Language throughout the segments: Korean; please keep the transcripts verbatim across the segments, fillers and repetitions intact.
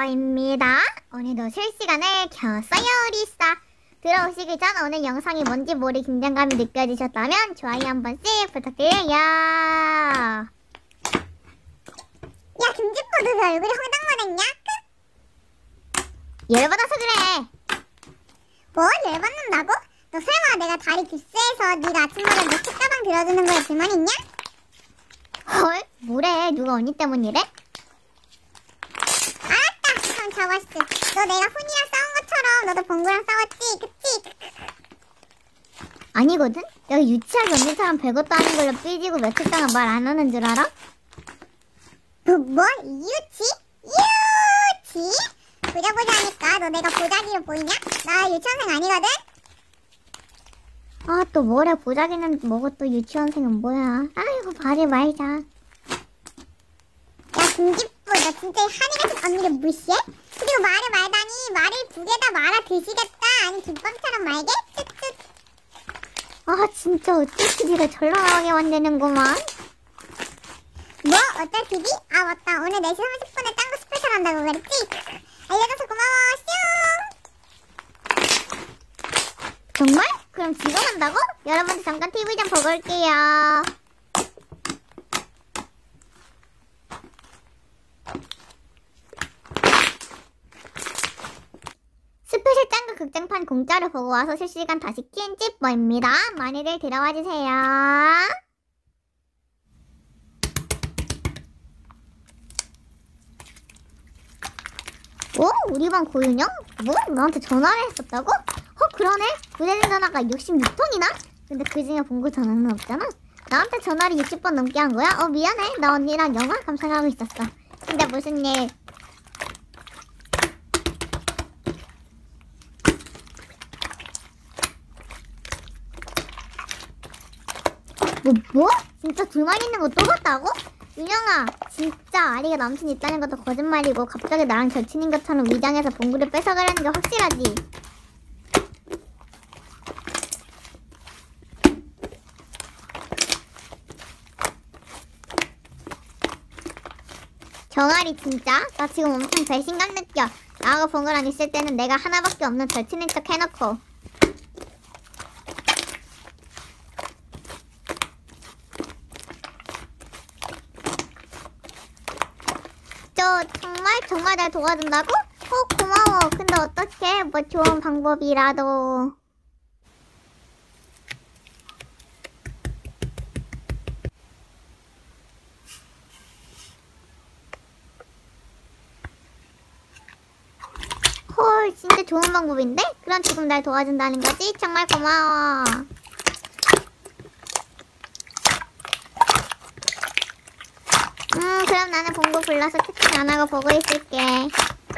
찐찌뽀입니다. 오늘도 실시간을 켰어요. 리사 들어오시기 전 오늘 영상이 뭔지 모를 긴장감이 느껴지셨다면 좋아요 한 번씩 부탁드려요. 야, 김지뽀 너 왜 얼굴이 황당만했냐? 열받아서 그래. 뭘 열받는다고? 너 설마 내가 다리 깁스해서 네가 아침마다 내 책가방 들어주는 거에 불만있냐? 헐? 뭐래? 누가 언니 때문이래? 알았다, 그럼 잡았어. 너 내가 훈이랑 싸운 것처럼 너도 봉구랑 싸웠지, 그치? 아니거든? 내가 유치하게 언니처럼 별것도 아닌 걸로 삐지고 며칠 동안 말 안 하는 줄 알아? 뭐? 뭐? 유치? 유치? 보자 보자 하니까 너 내가 보자기로 보이냐? 나 유치원생 아니거든? 아, 또 뭐래? 보자기는 뭐고 또 유치원생은 뭐야? 아이고, 말이 말자. 야, 김지뽀 너 진짜 한이 같은 언니를 무시해? 그리고 말을 말다니 말을 두 개다 말아 드시겠다. 아니 김밥처럼 말게? 쯧쯧. 아, 진짜 어떻게 니가 절로 나오게 만드는구만. 뭐? 어쩔 티비? 아 맞다, 오늘 네 시 삼십 분에 짱구 스페셜 한다고 그랬지? 알려줘서 고마워. 슝. 정말? 그럼 지금 한다고? 여러분들 잠깐 티비 좀 보고 올게요. 스페셜 짱구 극장판 공짜로 보고 와서 실시간 다시 킨 찌뽀입니다. 많이들 들어와주세요. 어? 우리 반 고윤영? 뭐? 너한테 전화를 했었다고? 어? 그러네? 부재중 전화가 육십육 통이나? 근데 그 중에 본거 전화는 없잖아? 나한테 전화를 육십 번 넘게 한 거야? 어 미안해. 나 언니랑 영화 감상하고 있었어. 근데 무슨 일? 뭐 뭐? 진짜 둘만 있는 거 또 봤다고? 윤영아, 진짜 아리가 남친 있다는 것도 거짓말이고 갑자기 나랑 절친인 것처럼 위장해서 봉구를 뺏어가려는 게 확실하지? 정아리 진짜? 나 지금 엄청 배신감 느껴. 나하고 봉구랑 있을 때는 내가 하나밖에 없는 절친인 척 해놓고. 저 정말 정말 날 도와준다고? 어 고마워. 근데 어떡해? 뭐 좋은 방법이라도. 헐 진짜 좋은 방법인데? 그럼 지금 날 도와준다는 거지? 정말 고마워. 음 그럼 나는 봉구 불러서 채팅 안 하고 보고 있을게.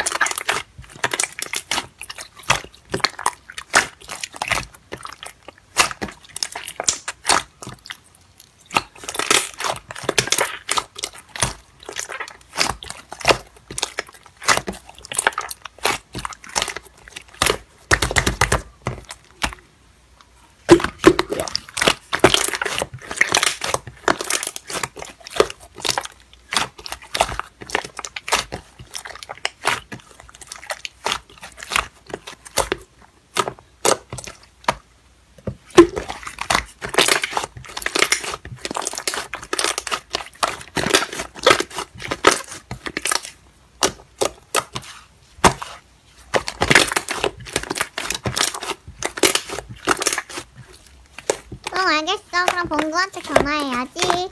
응 알겠어. 그럼 봉구한테 전화해야지.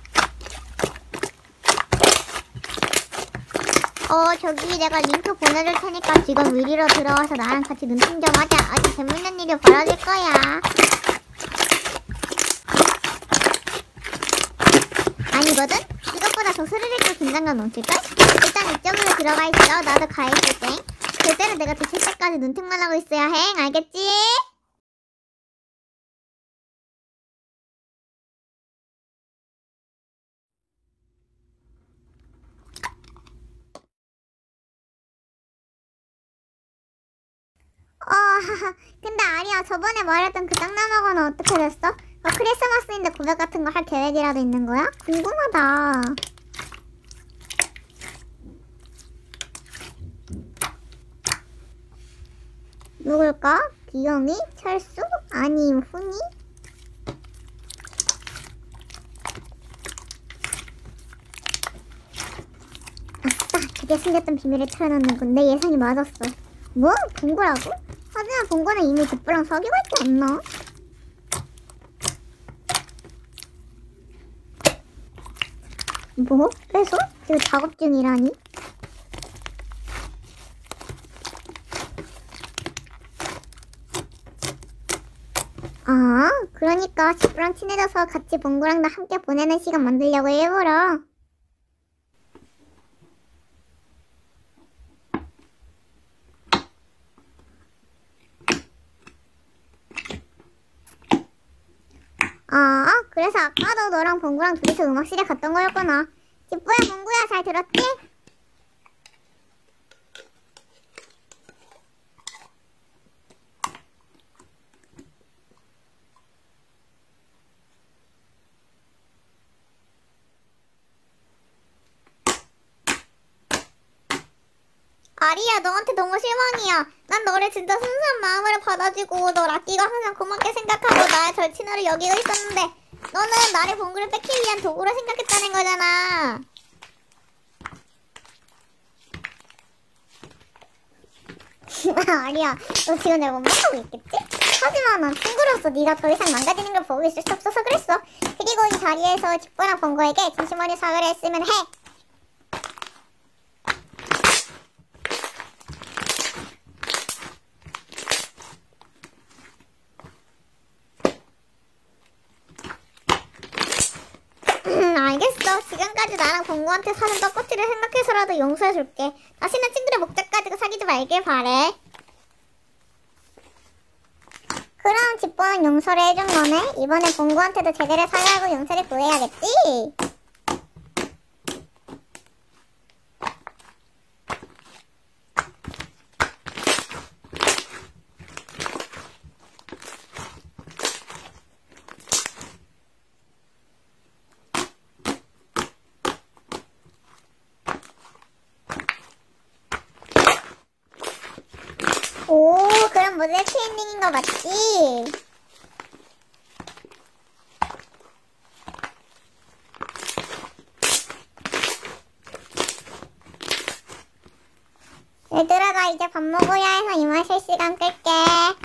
어 저기 내가 링크 보내줄 테니까 지금 위리로 들어와서 나랑 같이 눈팅 좀 하자. 아주 재밌는 일이 벌어질 거야. 아니거든? 이것보다 더 스르륵 긴장감 넘칠걸? 일단 이쪽으로 들어가 있어. 나도 가 있을게. 절대로 내가 도칠 때까지 눈팅만 하고 있어야 해. 알겠지? 어, 하하. 근데 아리야, 저번에 말했던 그 짱남하고는 어떻게 됐어? 어, 크리스마스인데 고백 같은 거 할 계획이라도 있는 거야? 궁금하다. 누굴까? 기영이? 철수? 아님 훈이? 아싸! 드디어 숨겼던 비밀을 털어놓는군. 내 예상이 맞았어. 뭐? 봉구라고? 하지만 봉구는 이미 족보랑 사귀고 있지 않나? 뭐? 그래서? 지금 작업 중이라니? 아, 그러니까 족보랑 친해져서 같이 봉구랑 나 함께 보내는 시간 만들려고 일부러. 아, 그래서 아까도 너랑 봉구랑 둘이서 음악실에 갔던 거였구나. 집보야, 봉구야, 잘 들었지? 아리야, 너한테 너무 실망이야. 난 너를 진짜 순수한 마음으로 받아주고 널 아끼고 항상 고맙게 생각하고 나의 절친으로 여기고 있었는데 너는 나를 봉구를 뺏기 위한 도구로 생각했다는 거잖아. 아리야, 너 지금 날 원망하고 있겠지? 하지만 난 친구로서 네가 더 이상 망가지는 걸 보고 있을 수 없어서 그랬어. 그리고 이 자리에서 직보랑 봉구에게 진심 어린 사과를 했으면 해. 알겠어. 지금까지 나랑 봉구한테 사는 떡꼬치를 생각해서라도 용서해줄게. 다시는 친구를 목적 가지고 사귀지 말길 바래. 그럼 집보는 용서를 해준 거네? 이번엔 봉구한테도 제대로 사과하고 용서를 구해야겠지? 오, 그럼 모델 해피엔딩인 거 맞지? 얘들아, 나 이제 밥 먹어야 해서 이만 실시간 끌게.